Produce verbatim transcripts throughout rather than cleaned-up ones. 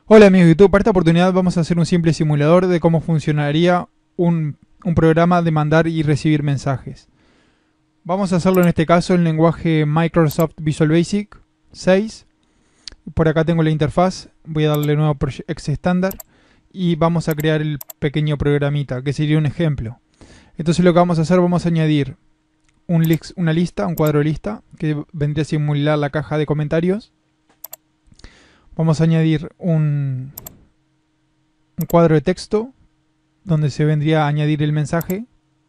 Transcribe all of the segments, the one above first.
Hola amigos de YouTube, para esta oportunidad vamos a hacer un simple simulador de cómo funcionaría un, un programa de mandar y recibir mensajes. Vamos a hacerlo en este caso en lenguaje Microsoft Visual Basic seis. Por acá tengo la interfaz, voy a darle nuevo exe estándar y vamos a crear el pequeño programita que sería un ejemplo. Entonces lo que vamos a hacer, vamos a añadir un list, una lista, un cuadro de lista que vendría a simular la caja de comentarios. Vamos a añadir un, un cuadro de texto donde se vendría a añadir el mensaje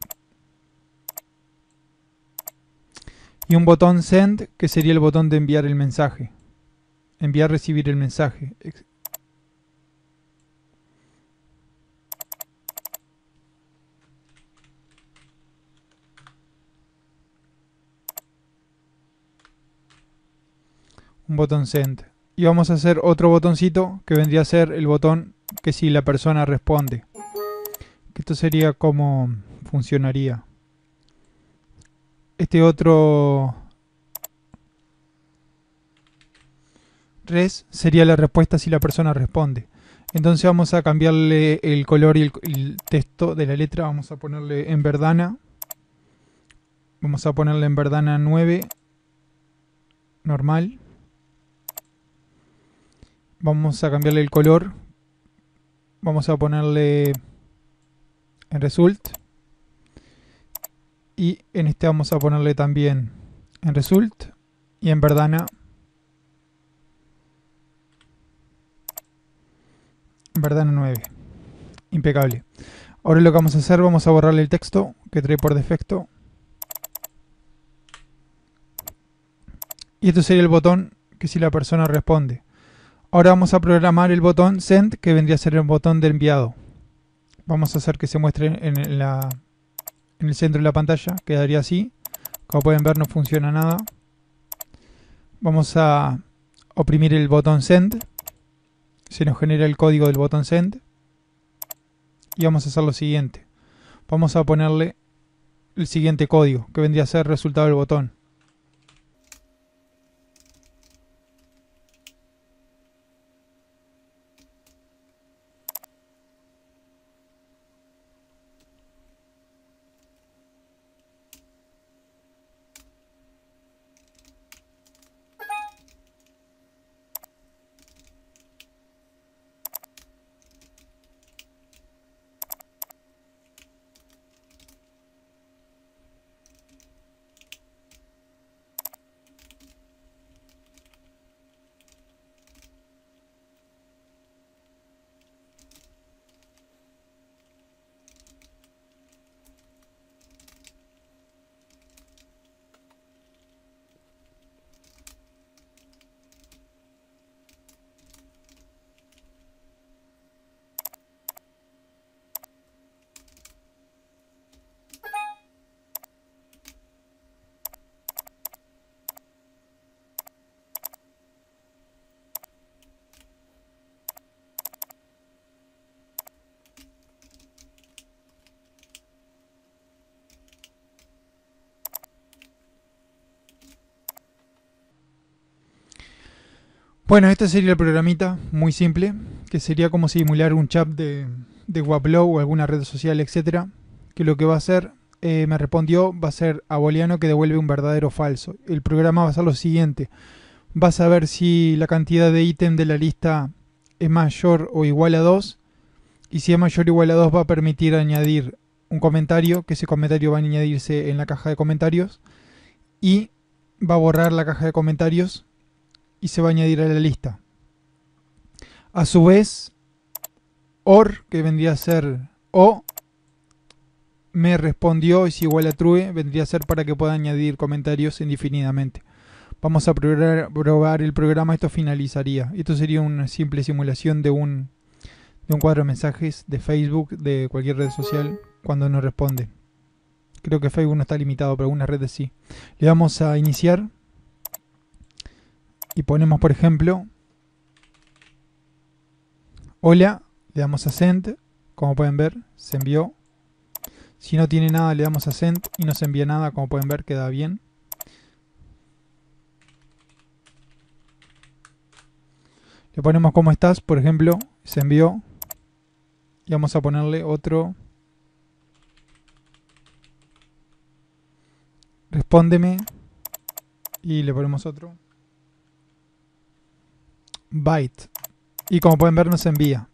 y un botón send que sería el botón de enviar el mensaje, enviar, recibir el mensaje. Un botón send. Y vamos a hacer otro botoncito que vendría a ser el botón que si la persona responde. Esto sería como funcionaría. Este otro res sería la respuesta si la persona responde. Entonces vamos a cambiarle el color y el, el texto de la letra. Vamos a ponerle en verdana. Vamos a ponerle en verdana nueve. Normal. Vamos a cambiarle el color. Vamos a ponerle en result. Y en este vamos a ponerle también en result y en verdana. Verdana nueve. Impecable. Ahora lo que vamos a hacer, vamos a borrarle el texto que trae por defecto. Y esto sería el botón que si la persona responde. Ahora vamos a programar el botón send, que vendría a ser el botón de enviado. Vamos a hacer que se muestre en, la, en el centro de la pantalla. Quedaría así. Como pueden ver, no funciona nada. Vamos a oprimir el botón send. Se nos genera el código del botón send. Y vamos a hacer lo siguiente. Vamos a ponerle el siguiente código, que vendría a ser el resultado del botón. Bueno, este sería el programita, muy simple, que sería como simular un chat de, de Waplow o alguna red social, etcétera. Que lo que va a hacer, eh, me respondió, va a ser a booleano que devuelve un verdadero o falso. El programa va a ser lo siguiente. Vas a ver si la cantidad de ítem de la lista es mayor o igual a dos. Y si es mayor o igual a dos va a permitir añadir un comentario, que ese comentario va a añadirse en la caja de comentarios. Y va a borrar la caja de comentarios y se va a añadir a la lista. A su vez, or, que vendría a ser o, me respondió es igual a true, vendría a ser para que pueda añadir comentarios indefinidamente. Vamos a probar, probar el programa, esto finalizaría. Esto sería una simple simulación de un, de un cuadro de mensajes de Facebook, de cualquier red social, cuando no responde. Creo que Facebook no está limitado, pero algunas redes sí. Le damos a iniciar. Y ponemos, por ejemplo, hola, le damos a send, como pueden ver, se envió. Si no tiene nada, le damos a send y no se envía nada, como pueden ver, queda bien. Le ponemos cómo estás, por ejemplo, se envió. Y vamos a ponerle otro. Respóndeme. Y le ponemos otro. Byte. Y como pueden ver, nos envía.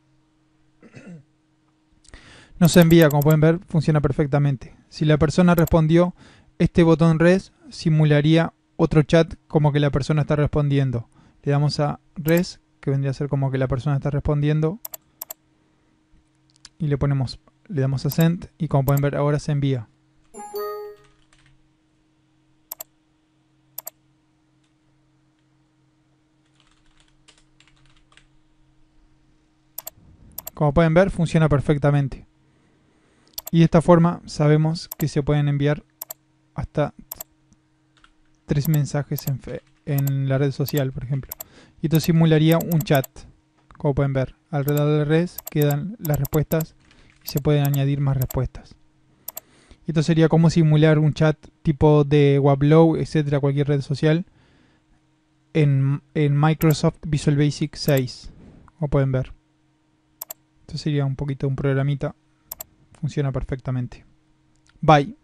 Nos envía, como pueden ver, funciona perfectamente. Si la persona respondió, este botón res simularía otro chat como que la persona está respondiendo. Le damos a res, que vendría a ser como que la persona está respondiendo. Y le ponemos, le damos a send y como pueden ver ahora se envía. Como pueden ver funciona perfectamente. Y de esta forma sabemos que se pueden enviar hasta tres mensajes en, fe, en la red social, por ejemplo. Y esto simularía un chat. Como pueden ver, alrededor del res quedan las respuestas y se pueden añadir más respuestas. Y esto sería como simular un chat tipo de Wablow, etcétera, cualquier red social en, en Microsoft Visual Basic seis. Como pueden ver. Esto sería un poquito un programita. Funciona perfectamente. Bye.